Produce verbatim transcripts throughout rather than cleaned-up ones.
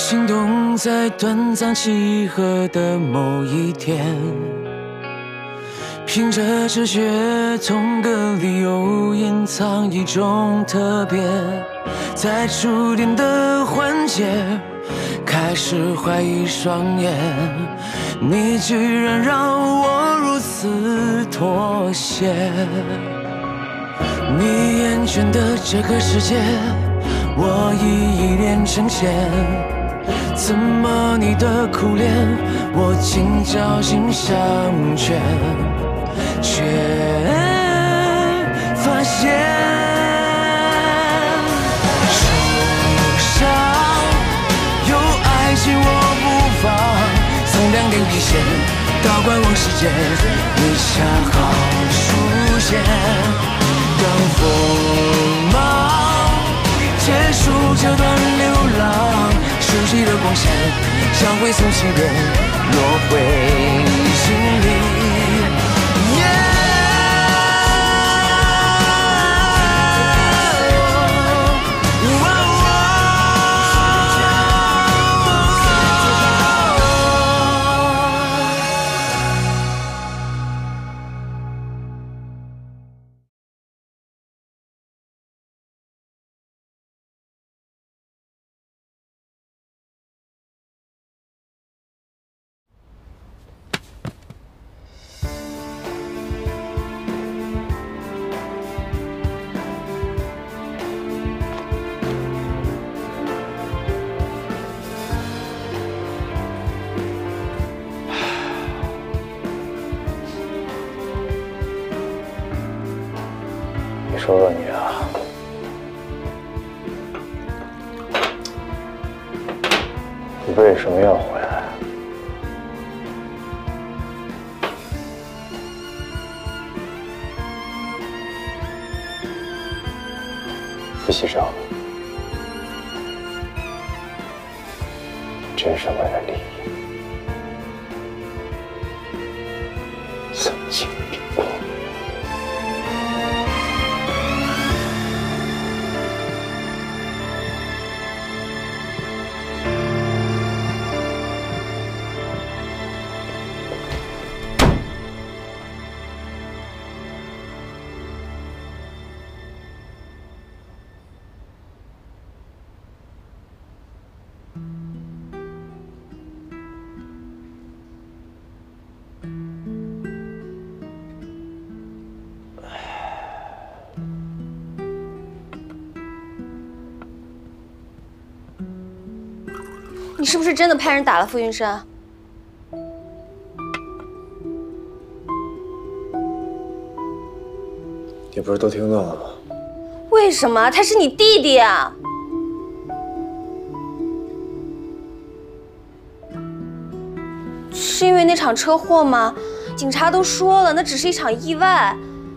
心动在短暂契合的某一天，凭着直觉，同个理由隐藏一种特别，在触电的环节，开始怀疑双眼，你居然让我如此妥协。你眼前的这个世界，我已一脸呈现。怎么你的苦恋，我竟侥幸相劝，却发现树上有爱情我不放，从两点一线到观望时间，你恰好出现。当锋芒结束这段流浪，熟悉的光线像会从起点落回心里。Yeah! 说说你啊，你为什么要回来？不洗手，真是为了利益，丧尽天光。 你是不是真的派人打了傅云山？ 你不是都听到了吗？ 为什么？他是你弟弟啊！是因为那场车祸吗？警察都说了，那只是一场意外。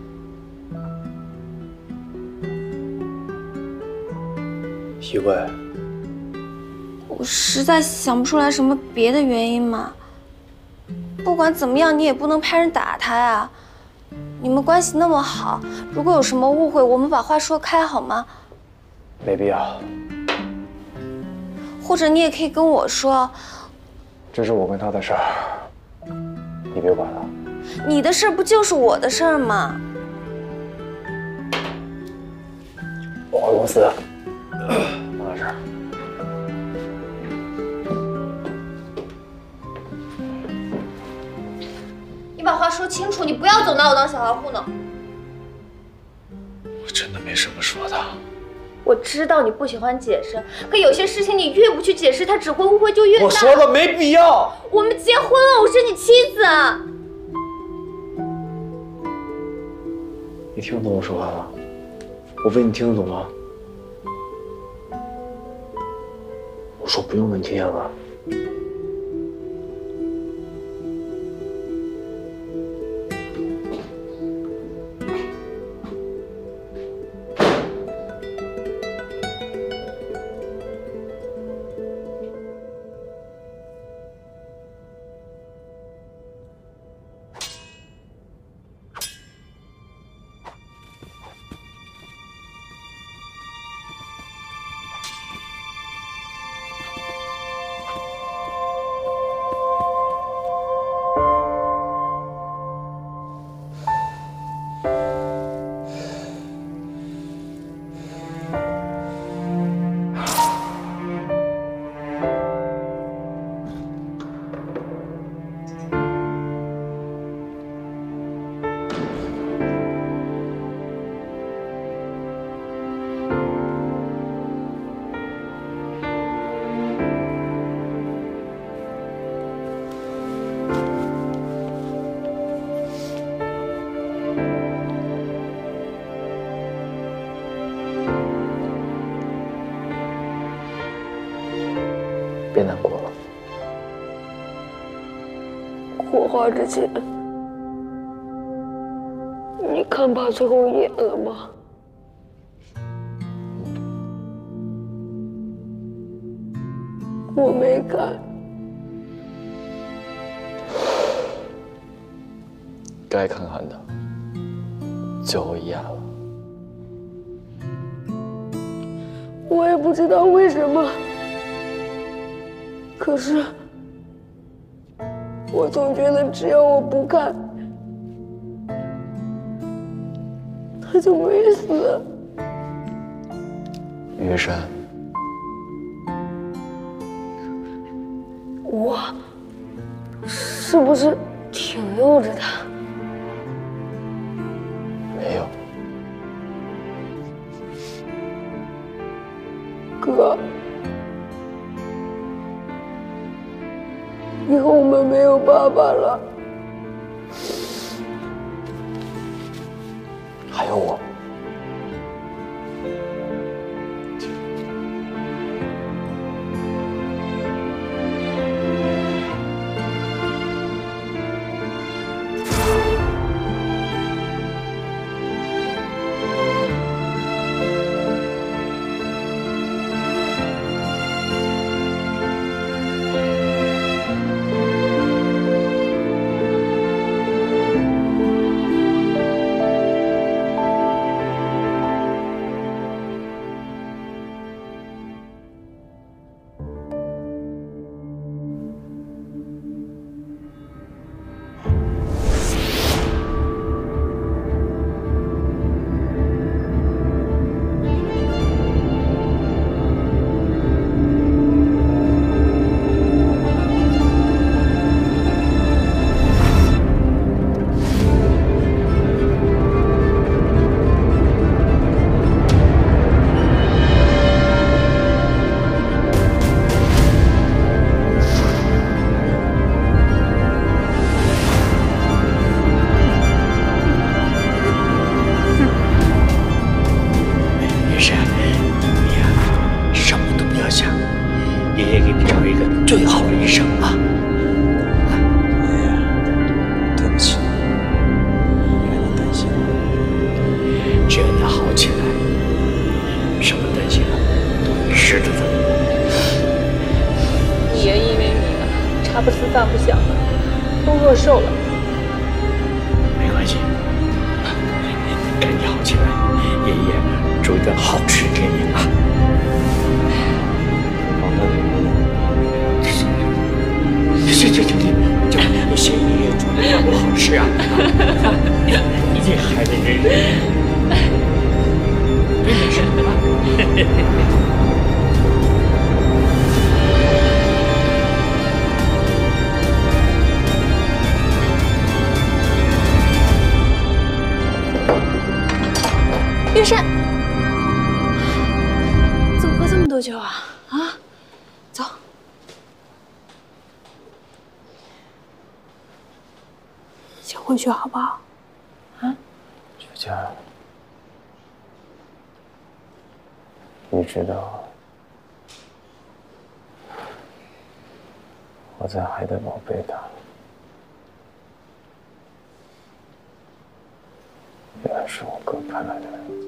意外？ 我实在想不出来什么别的原因嘛。不管怎么样，你也不能派人打他呀。你们关系那么好，如果有什么误会，我们把话说开好吗？ 没必要。 或者你也可以跟我说， 这是我跟他的事儿，你别管了。 你的事不就是我的事儿吗？ 我回公司，忙点事儿。 你把话说清楚，你不要总拿我当小孩糊弄。 我真的没什么说的。 我知道你不喜欢解释，可有些事情你越不去解释，他只会误会就越大。 我说了没必要。 我们结婚了，我是你妻子。 你听得懂我说话吗？我问你听得懂吗？我说不用了，你听见了？ 火化之前，你看爸最后一眼了吗？我没看。 该看看的，最后一眼了。 我也不知道为什么，可是我总觉得只要我不看，他就没死。 于山， 我是不是挺幼稚的？ 没有。 哥，以后我们没有爸爸了， 还有我。 最好的一生啊！ 爷爷，对不起，让你担心了。 只要他好起来，什么担心啊，都值得的。 你爷因为你茶不思饭不想的，都饿瘦了。 没关系，赶紧好起来，爷爷煮一顿好吃给你啊！行行行行，就谢爷爷煮的饭不好吃啊！你这孩子真是，没事啊。 玉山，怎么喝这么多酒啊？啊，走。先回去好不好？啊？ 雪佳，你知道我在还得宝贝他，原来是我哥派来的人。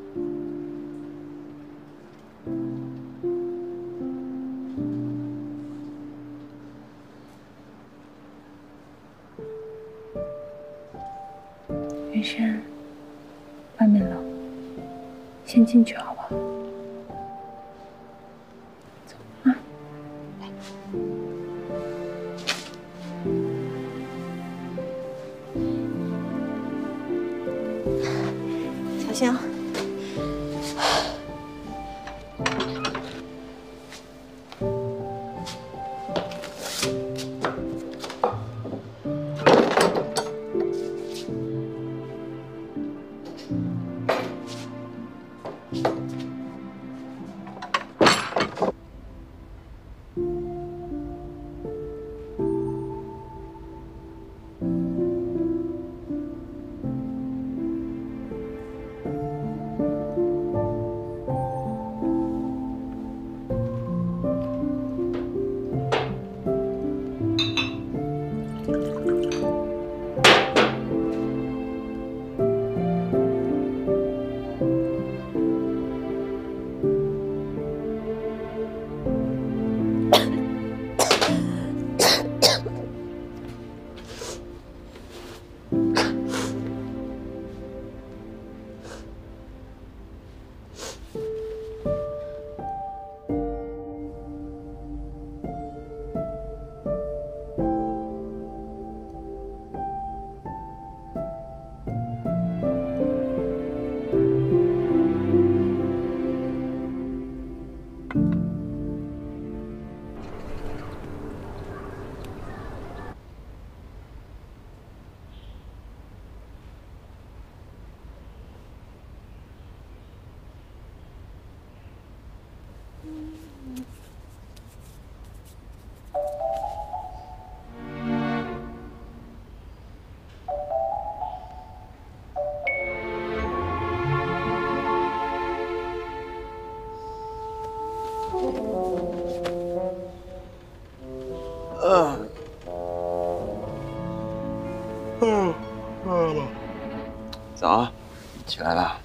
云山，外面冷，先进去好不好？走啊！ 小心啊！ 嗯，饿了。早，起来了。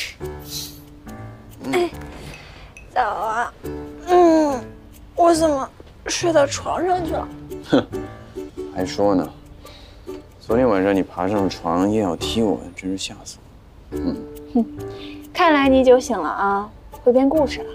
哎，早啊。嗯，我怎么睡到床上去了？ 哼，还说呢。昨天晚上你爬上床硬要踢我，真是吓死我。嗯。 哼，看来你酒醒了啊，会编故事了。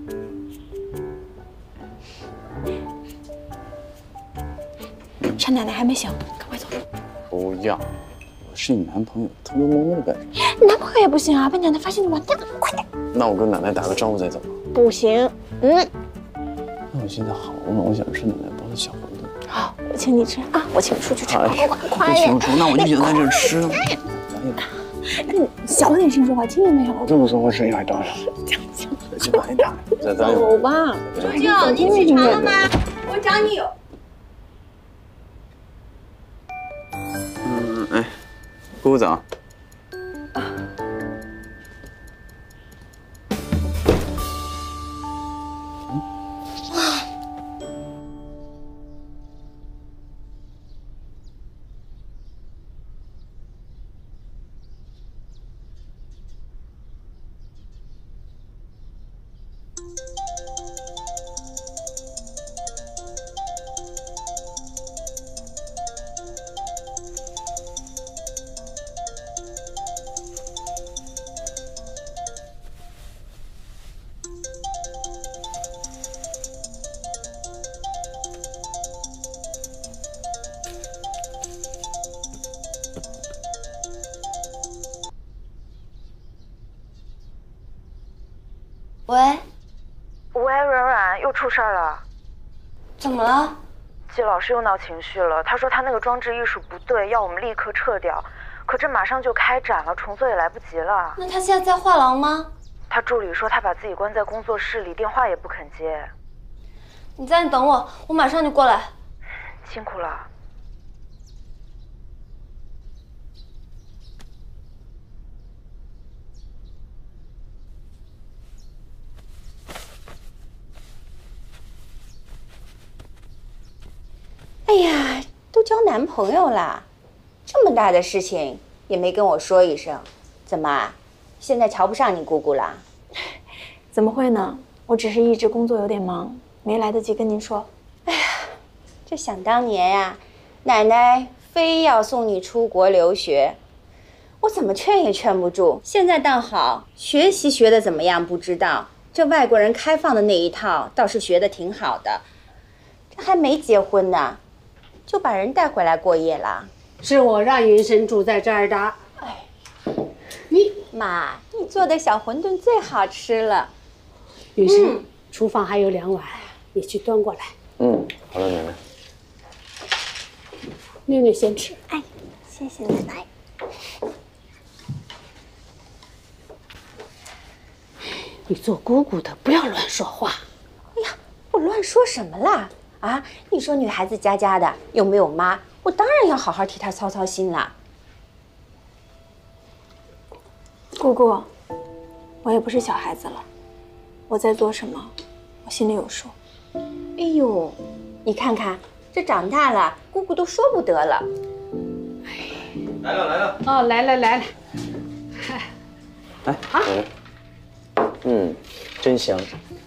少奶奶还没醒，赶快走。 不要，我是你男朋友，偷偷摸摸的干什么？ 你男朋友也不行啊，被奶奶发现就完蛋了。快点！ 那我跟奶奶打个招呼再走。 不行，嗯。 那我现在好饿，我想吃奶奶包的小馄饨。 好，我请你吃啊，我请出去吃，快快快快不清楚，那我就只能在这吃了。 你小点声说话，听见没有？ 我这么说话声音还大了。 讲讲， 去哪里打？再等一会儿。 走吧。 舅，你起床了吗？我找你有。 嗯，哎，姑姑早。啊。嗯。 喂， 喂，软软，又出事儿了。 怎么了？ 季老师又闹情绪了，他说他那个装置艺术不对，要我们立刻撤掉。可这马上就开展了，重做也来不及了。 那他现在在画廊吗？ 他助理说他把自己关在工作室里，电话也不肯接。 你在那等我，我马上就过来。 辛苦了。 哎呀，都交男朋友啦，这么大的事情也没跟我说一声，怎么，现在瞧不上你姑姑啦？ 怎么会呢？我只是一直工作有点忙，没来得及跟您说。 哎呀，这想当年呀，奶奶非要送你出国留学，我怎么劝也劝不住。现在倒好，学习学的怎么样不知道，这外国人开放的那一套倒是学的挺好的，这还没结婚呢。 就把人带回来过夜了， 是我让云深住在这儿的。 哎，你妈，你做的小馄饨最好吃了。 云深，嗯、厨房还有两碗，你去端过来。 嗯，好了，奶奶。 妞妞先吃。 哎，谢谢奶奶。 你做姑姑的不要乱说话。 哎呀，我乱说什么啦？ 啊！你说女孩子家家的又没有妈，我当然要好好替她操操心了。 姑姑，我也不是小孩子了，我在做什么，我心里有数。 哎呦，你看看这长大了，姑姑都说不得了。 来了来了。 哦，来了来了。 来，啊，嗯，真香。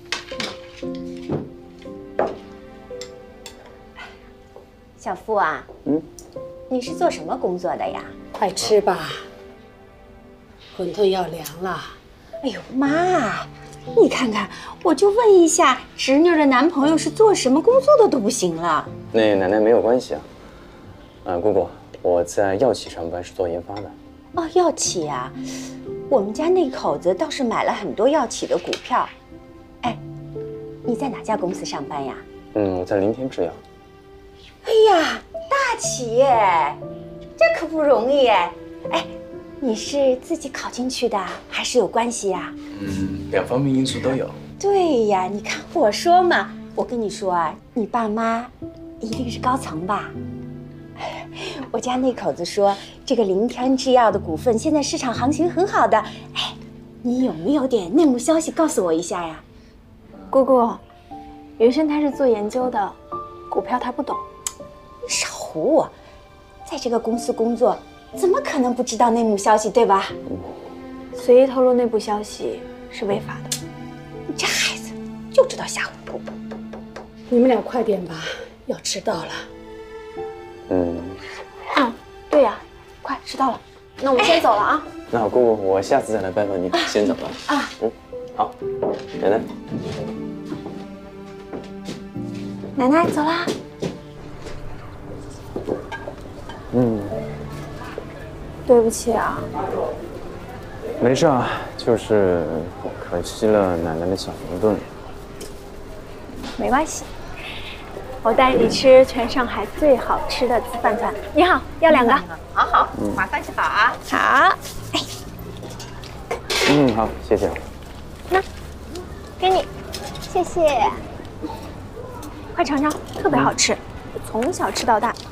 小付啊，嗯，你是做什么工作的呀？ 快吃吧，馄饨要凉了。 哎呦妈，你看看，我就问一下，侄女的男朋友是做什么工作的都不行了。 那奶奶没有关系啊。啊，姑姑，我在药企上班，是做研发的。 哦，药企呀，我们家那口子倒是买了很多药企的股票。哎，你在哪家公司上班呀？ 嗯，我在林天制药。 哎呀，大企业，这可不容易哎！哎，你是自己考进去的，还是有关系呀？ 嗯，两方面因素都有。 对呀，你看我说嘛，我跟你说啊，你爸妈一定是高层吧？我家那口子说，这个林天制药的股份现在市场行情很好的，哎，你有没有点内幕消息告诉我一下呀？ 姑姑，云深他是做研究的，股票他不懂。 少唬我！在在这个公司工作，怎么可能不知道内幕消息，对吧？ 随意透露内部消息是违法的。 你这孩子就知道瞎胡涂。 你们俩快点吧，要迟到了。 嗯。 啊，对呀，快迟到了，那我们先走了啊。 那好，姑姑，我下次再来拜访你，先走了。 啊， 嗯，好，奶奶。 奶奶走啦。 嗯， 对不起啊。 没事啊，就是可惜了奶奶的小牛顿。 没关系，我带你吃全上海最好吃的糍饭团。你好，要两个。 好好，马上就好啊。 好。 嗯，好，谢谢。 那，给你，谢谢。快尝尝，特别好吃，我从小吃到大。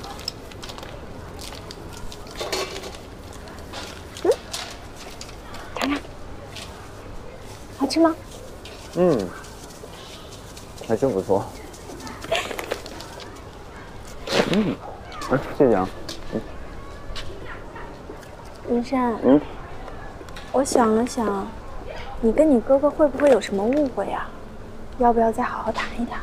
嗯，尝尝，好吃吗？ 嗯，还真不错。嗯，哎，谢谢啊。嗯。 云山。 嗯。 我想了想，你跟你哥哥会不会有什么误会啊？要不要再好好谈一谈？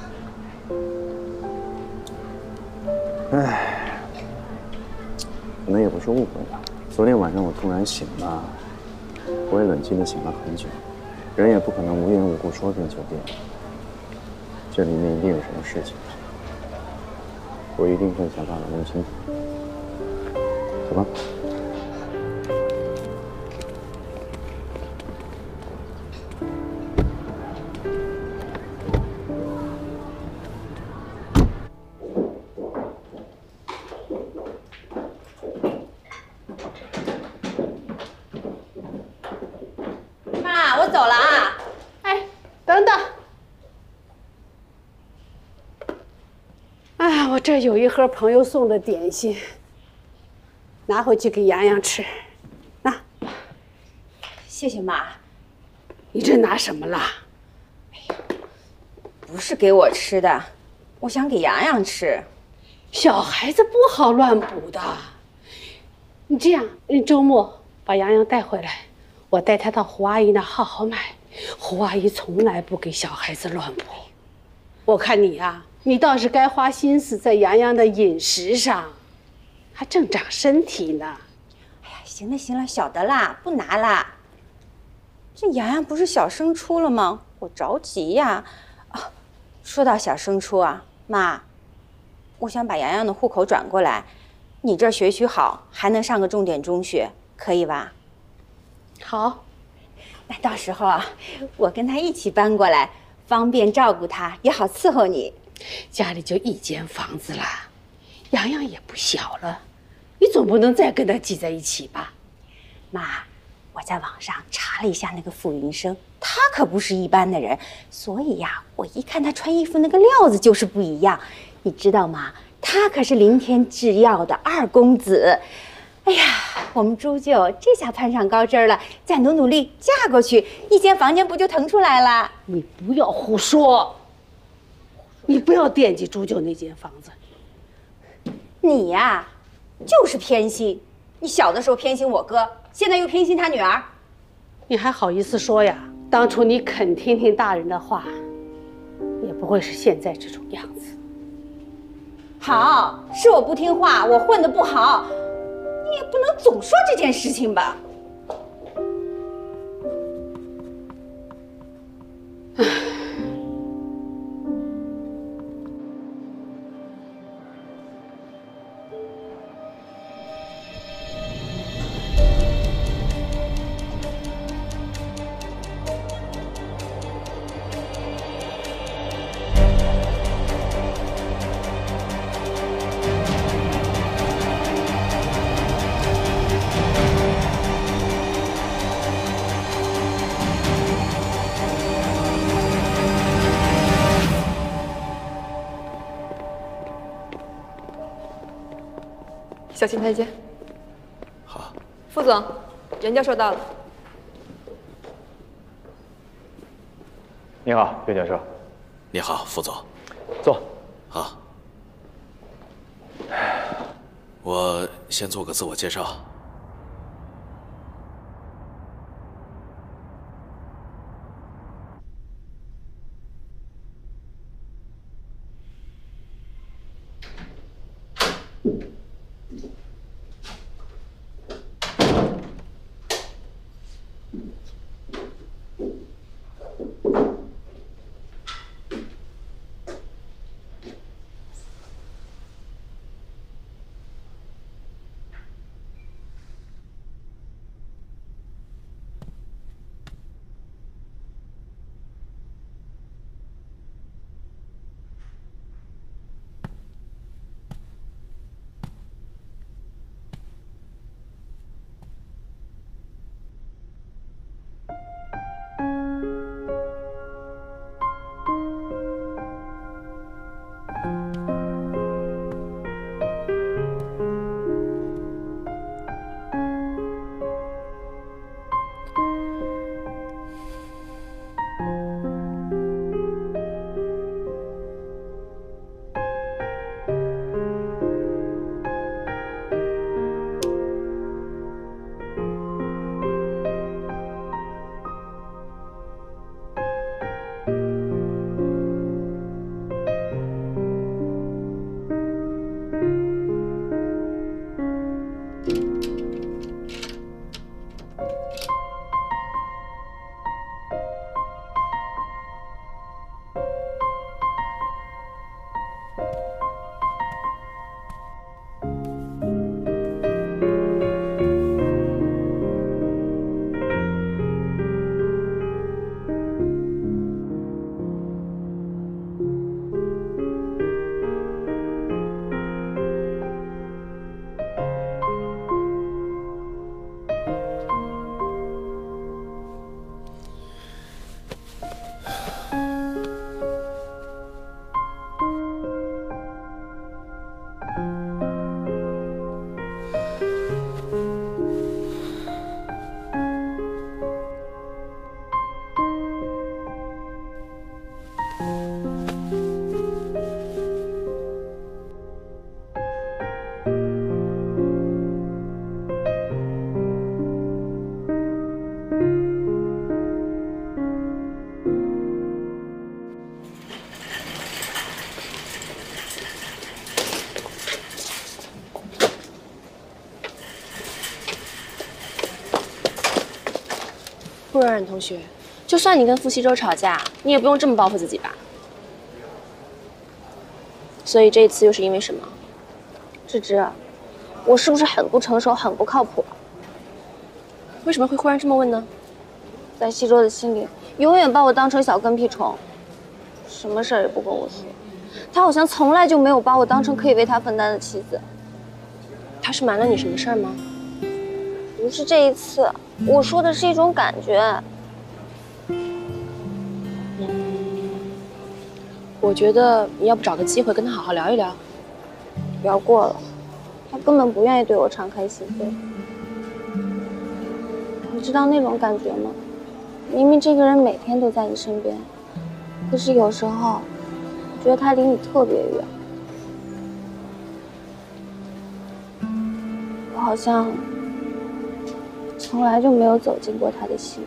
唉，可能也不是误会吧。昨天晚上我突然醒了，我也冷静地想了很久，人也不可能无缘无故说变就变，这里面一定有什么事情，我一定会想办法弄清楚。走吧。 走了啊！ 哎，等等！哎，我这有一盒朋友送的点心，拿回去给洋洋吃。那， 谢谢妈。 你这拿什么啦？ 不是给我吃的，我想给洋洋吃。 小孩子不好乱补的。你这样，你周末把洋洋带回来。我带他到胡阿姨那好好买，胡阿姨从来不给小孩子乱补。我看你啊，你倒是该花心思在洋洋的饮食上，还正长身体呢。 哎呀，行了行了，晓得啦，不拿啦。这洋洋不是小升初了吗？我着急呀。啊，说到小升初啊，妈，我想把洋洋的户口转过来，你这儿学区好，还能上个重点中学，可以吧？ 好， 那到时候啊，我跟他一起搬过来，方便照顾他，也好伺候你。 家里就一间房子了，洋洋也不小了，你总不能再跟他挤在一起吧？ 妈，我在网上查了一下那个傅云生，他可不是一般的人，所以呀，我一看他穿衣服那个料子就是不一样。你知道吗？他可是林天制药的二公子。哎呀，我们朱舅这下攀上高枝了，再努努力嫁过去，一间房间不就腾出来了？ 你不要胡说，你不要惦记朱舅那间房子。 你呀，就是偏心。你小的时候偏心我哥，现在又偏心他女儿， 你还好意思说呀？当初你肯听听大人的话，也不会是现在这种样子。 好，是我不听话，我混得不好。你也不能总说这件事情吧？唉。 小心台阶。 好。 副总，任教授到了。 你好，岳教授。 你好，副总。 坐。 好。 我先做个自我介绍。 顾冉冉同学，就算你跟傅西周吵架，你也不用这么报复自己吧？所以这一次又是因为什么？ 芝芝，我是不是很不成熟、很不靠谱？ 为什么会忽然这么问呢？ 在西周的心里，永远把我当成小跟屁虫，什么事儿也不跟我说。他好像从来就没有把我当成可以为他分担的妻子。 他是瞒了你什么事儿吗？ 不是这一次，我说的是一种感觉。 嗯，我觉得你要不找个机会跟他好好聊一聊。 不要过了，他根本不愿意对我敞开心扉。你知道那种感觉吗？明明这个人每天都在你身边，可是有时候，我觉得他离你特别远。我好像从来就没有走进过他的心。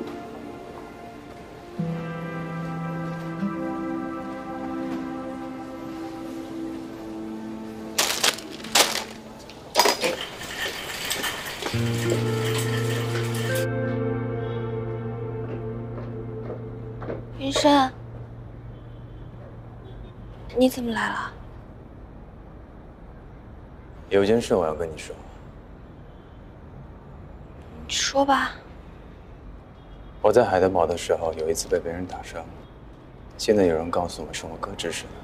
云深，你怎么来了？ 有件事我要跟你说。 你说吧。 我在海德堡的时候，有一次被别人打伤，现在有人告诉我是我哥指使的。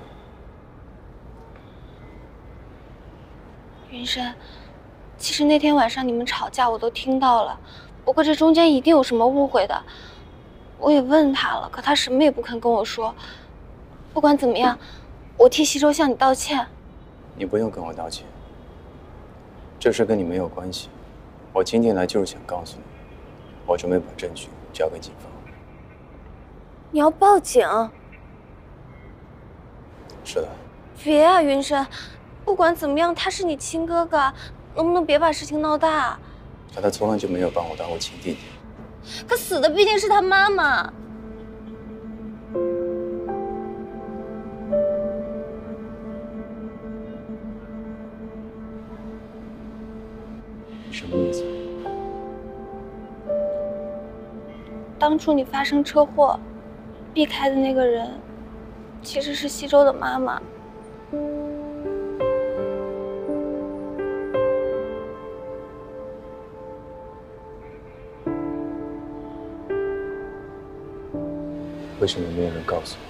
云深，其实那天晚上你们吵架我都听到了，不过这中间一定有什么误会的。我也问他了，可他什么也不肯跟我说。不管怎么样，我替西周向你道歉。 你不用跟我道歉，这事跟你没有关系。我今天来就是想告诉你，我准备把证据交给警方。 你要报警？ 是的。 别啊，云深，不管怎么样，他是你亲哥哥， 能不能别把事情闹大？ 可他从来就没有把我当我亲弟弟。 可死的毕竟是他妈妈。 什么意思？ 当初你发生车祸，避开的那个人，其实是西周的妈妈。 为什么没有人告诉我？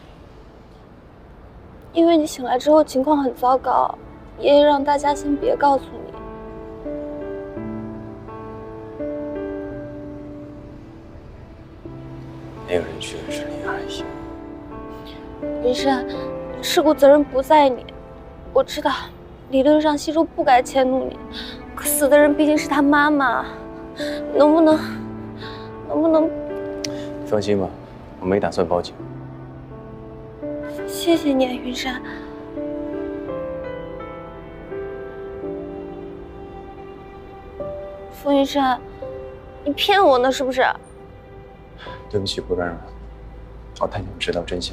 因为你醒来之后情况很糟糕，爷爷让大家先别告诉你。 那个人确实是林阿姨。 云山，事故责任不在你，我知道，理论上西周不该迁怒你，可死的人毕竟是他妈妈，能不能，能不能？ 你放心吧，我没打算报警。 谢谢你，云山。傅云山，你骗我呢是不是？ 对不起，顾软软，我太想知道真相。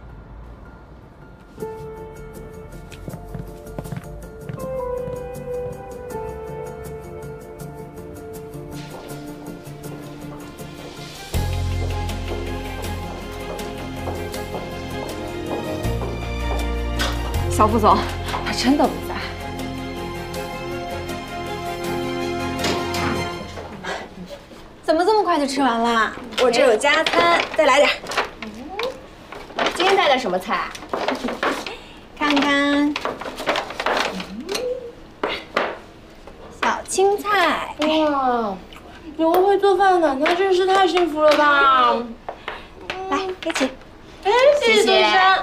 小副总，他真的不在。 怎么这么快就吃完了？我这有加餐，再来点。 今天带的什么菜？ 看看，小青菜。 哇，有个会做饭的奶奶真是太幸福了吧！ 来，一起。 哎，谢谢杜珊。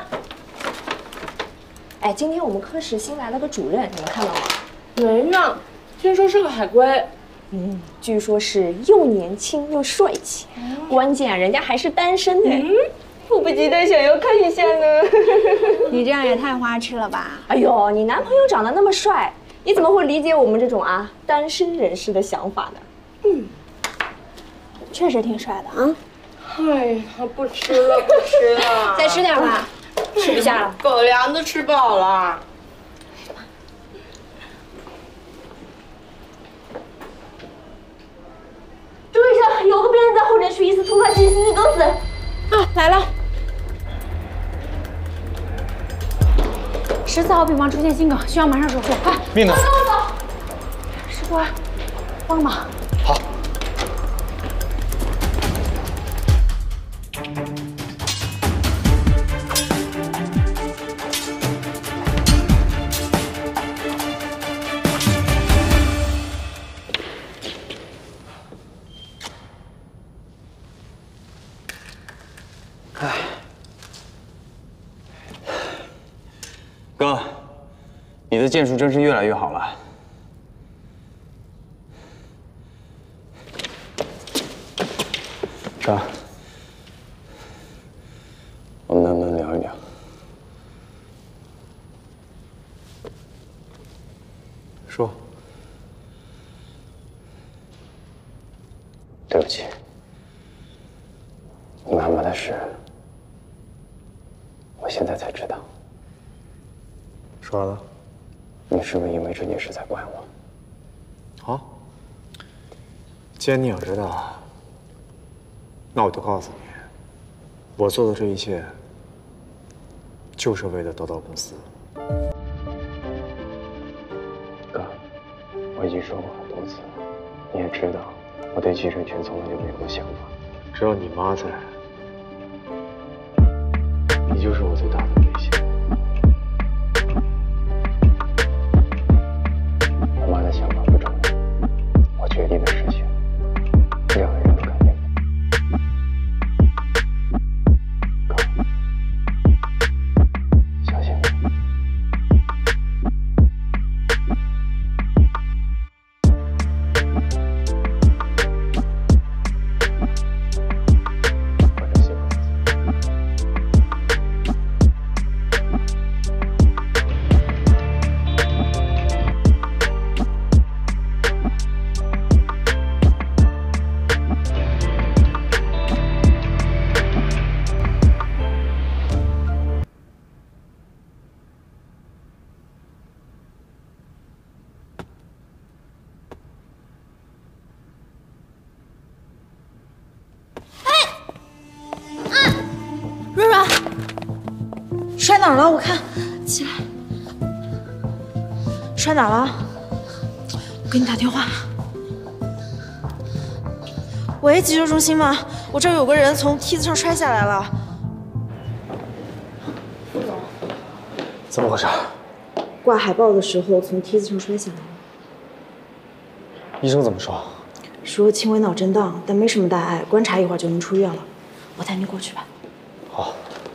哎，今天我们科室新来了个主任，你们看到吗？没呢，听说是个海归。嗯，据说是又年轻又帅气，关键啊，人家还是单身呢。嗯，迫不及待想要看一下呢。 你这样也太花痴了吧！ 哎呦，你男朋友长得那么帅，你怎么会理解我们这种啊单身人士的想法呢？ 嗯，确实挺帅的啊。 哎呀，不吃了，不吃了， 再吃点吧。 吃不下了，狗粮都吃饱了。注意一下，有个病人在候诊区，疑似突发性心肌梗死。 啊，来了。十四号病房出现心梗，需要马上手术，快！ 命呢？ 走走走。师傅，帮忙。 好。哥，你的剑术真是越来越好了。哥，我们能不能聊一聊？说。对不起，你妈妈的事，我现在才知道。说完了？你是不是因为这件事才怪我？ 好，既然你想知道，那我就告诉你，我做的这一切，就是为了得到公司。 哥，我已经说过很多次了，你也知道，我对继承权从来就没有过想法。 只要你妈在，你就是我最大的威胁。 我妈的想法不重要，我决定的事情，任何人都改变不了。哥，相信我。我真喜欢自己。 哪儿了？我看，起来，摔哪儿了？我给你打电话。喂，急救中心吗？我这儿有个人从梯子上摔下来了。副总， 怎么回事？ 挂海报的时候从梯子上摔下来了。 医生怎么说？ 说轻微脑震荡，但没什么大碍，观察一会儿就能出院了。我带你过去吧。 好。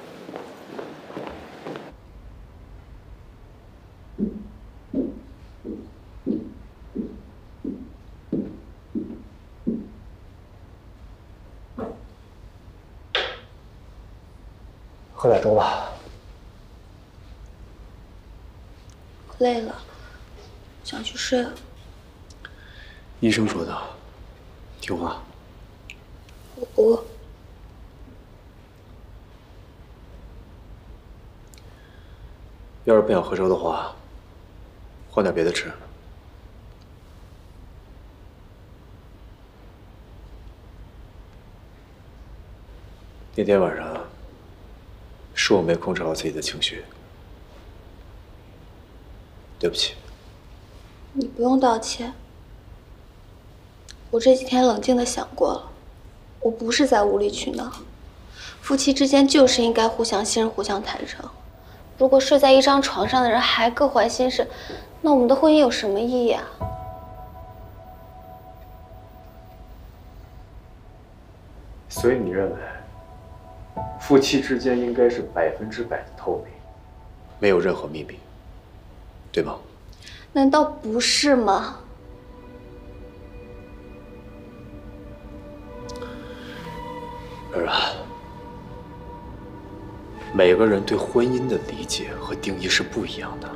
喝点粥吧。 累了，想去睡了。 医生说的，听话。 我不饿。 要是不想喝粥的话，换点别的吃。那天晚上是我没控制好自己的情绪，对不起。 你不用道歉。我这几天冷静的想过了，我不是在无理取闹。夫妻之间就是应该互相信任、互相坦诚。如果睡在一张床上的人还各怀心事，那我们的婚姻有什么意义啊？ 所以你认为，夫妻之间应该是百分之百的透明，没有任何秘密，对吗？ 难道不是吗？ 儿啊，每个人对婚姻的理解和定义是不一样的。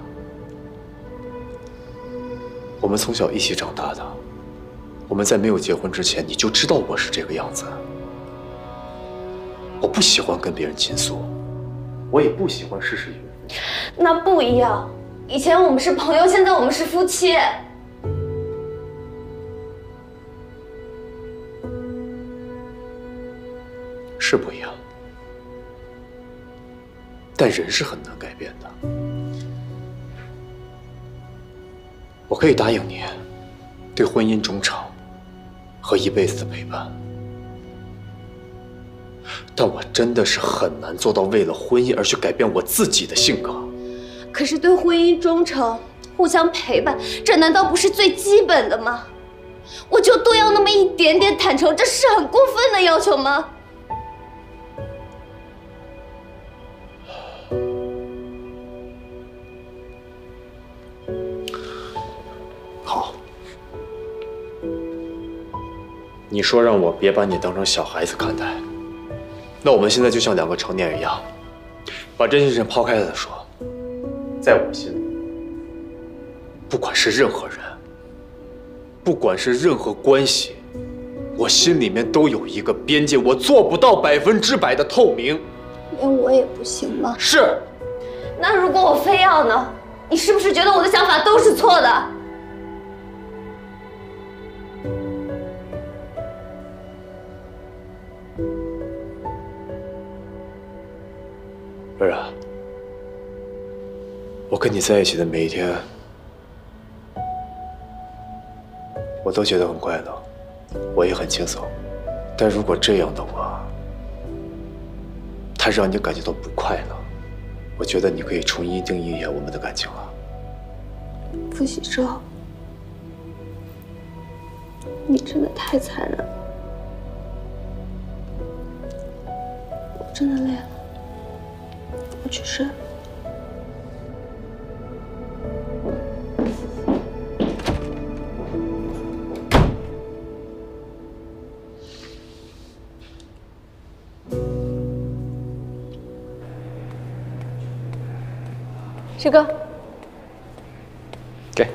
我们从小一起长大的，我们在没有结婚之前，你就知道我是这个样子。我不喜欢跟别人倾诉，我也不喜欢事事允许。 那不一样，以前我们是朋友，现在我们是夫妻。 是不一样，但人是很难改变的。我可以答应你，对婚姻忠诚和一辈子的陪伴，但我真的是很难做到为了婚姻而去改变我自己的性格。 可是对婚姻忠诚、互相陪伴，这难道不是最基本的吗？我就多要那么一点点坦诚，这是很过分的要求吗？ 好，你说让我别把你当成小孩子看待，那我们现在就像两个成年人一样，把这件事抛开了再说。在我心里，不管是任何人，不管是任何关系，我心里面都有一个边界，我做不到百分之百的透明。 连我也不行吗？ 是。 那如果我非要呢？你是不是觉得我的想法都是错的？ 儿啊，我跟你在一起的每一天，我都觉得很快乐，我也很轻松。但如果这样的我，他让你感觉到不快乐，我觉得你可以重新定义一下我们的感情了。 傅喜舟，你真的太残忍了，我真的累了，我去睡了。 师哥， 给。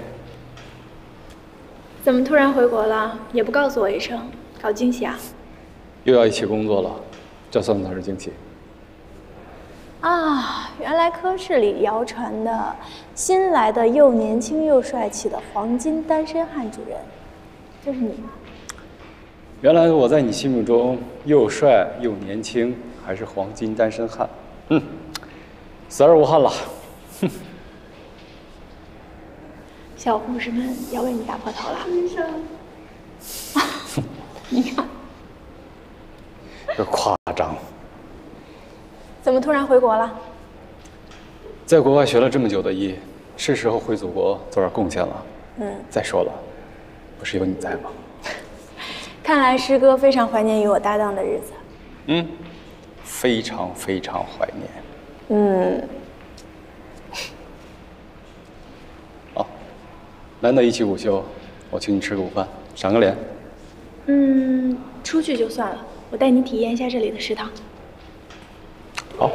怎么突然回国了？也不告诉我一声，搞惊喜啊？ 又要一起工作了，这算不算是惊喜？ 啊，原来科室里谣传的新来的又年轻又帅气的黄金单身汉主任，就是你。 原来我在你心目中又帅又年轻，还是黄金单身汉。嗯， 死而无憾了。哼。 小护士们要为你打破头了。你看， 这夸张。 怎么突然回国了？ 在国外学了这么久的医，是时候回祖国做点贡献了。 嗯。 再说了，不是有你在吗？ 看来师哥非常怀念与我搭档的日子。 嗯，非常非常怀念。 嗯。 好，难得一起午休，我请你吃个午饭，赏个脸。 嗯，出去就算了，我带你体验一下这里的食堂。 好。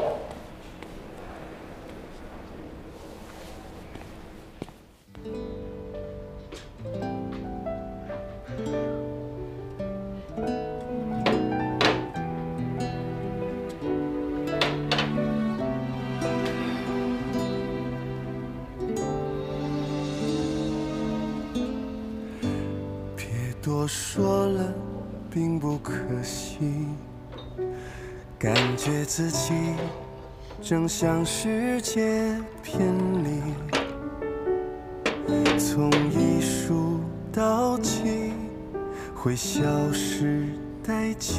多说了并不可惜，感觉自己正向世界偏离，从艺术到记会消失殆尽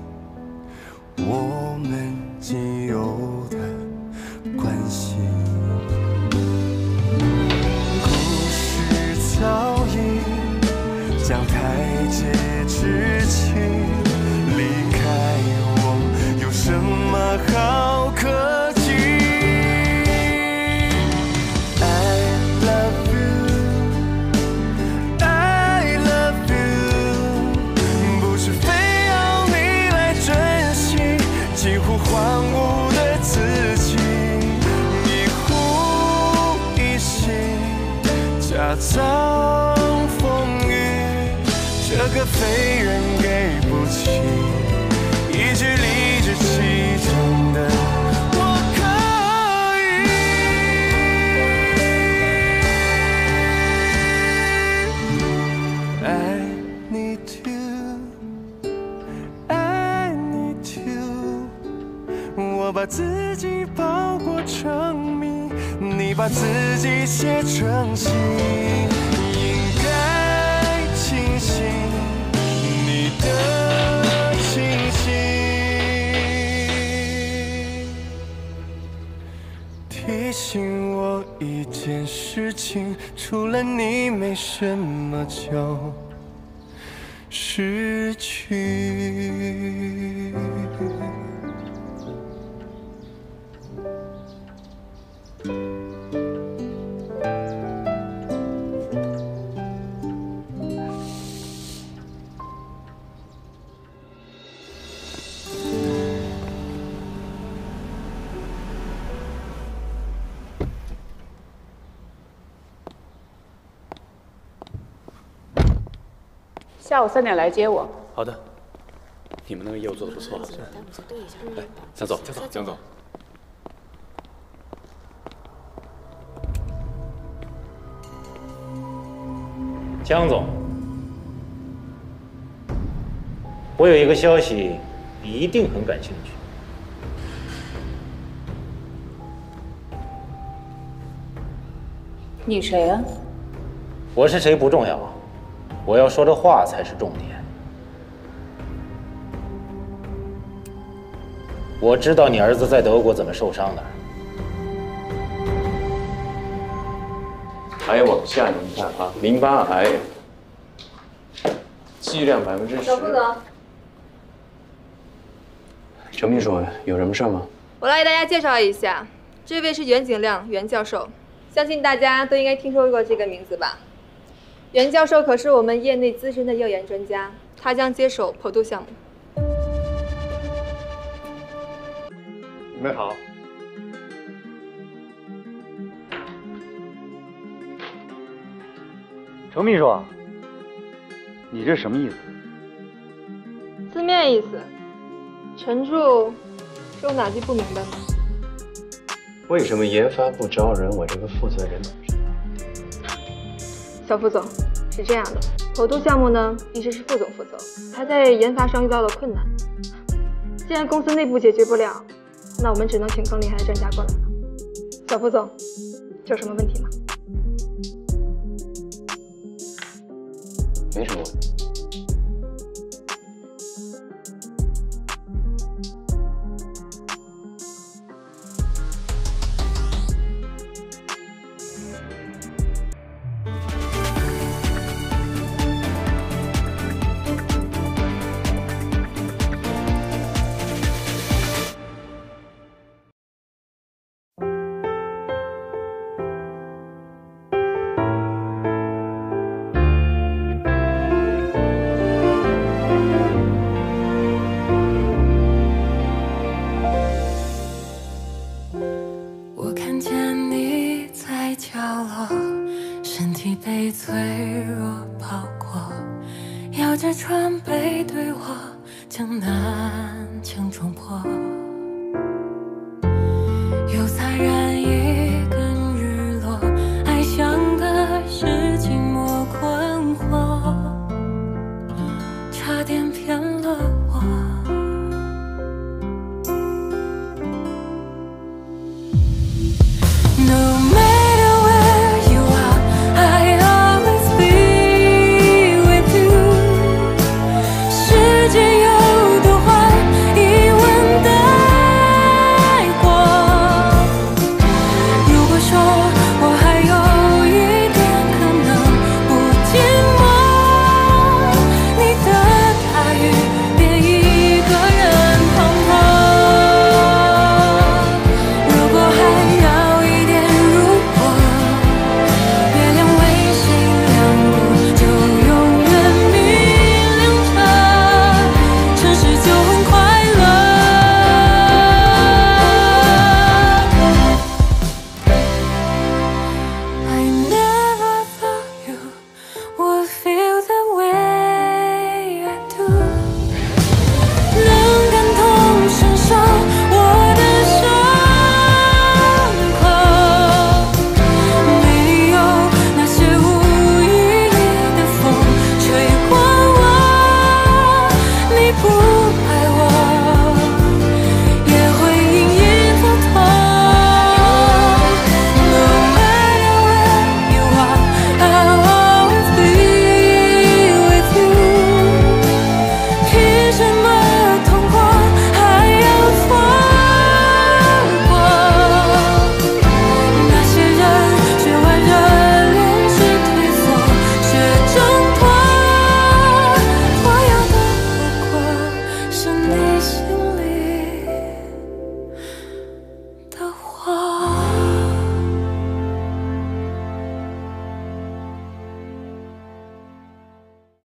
我们既有的关系，故事早已将台阶之情，离开我有什么好可惜 ？I love you, I love you， 不是非要你来珍惜，几乎荒芜的自己，一呼一吸，假造。这个非人给不起，一句理直气壮的我可以。I need you, I need you， 我把自己包裹成谜，你把自己写成信。清醒，你的清醒，提醒我一件事情，除了你，没什么叫失去。 下午三点来接我。 好的，你们那个业务做得不错。来，江总，江总，江总。 江总，我有一个消息，你一定很感兴趣。 你谁啊？ 我是谁不重要。我要说的话才是重点。我知道你儿子在德国怎么受伤的。 癌往下您看啊，淋巴癌，剂量百分之十。 小副总， 陈秘书，有什么事吗？ 我来给大家介绍一下，这位是袁景亮，袁教授，相信大家都应该听说过这个名字吧。袁教授可是我们业内资深的药研专家，他将接手剖肚项目。 你们好。 程秘书，你这什么意思？ 字面意思，陈柱是我哪句不明白吗？ 为什么研发部招人，我这个负责人都不知道？ 小副总，是这样的，剖肚项目呢一直是副总负责，他在研发上遇到了困难。既然公司内部解决不了，那我们只能请更厉害的专家过来了。 小副总，有什么问题吗？ 没什么问题。 我看见你在角落，身体被脆弱包裹，摇着船背对我，江南情冲破。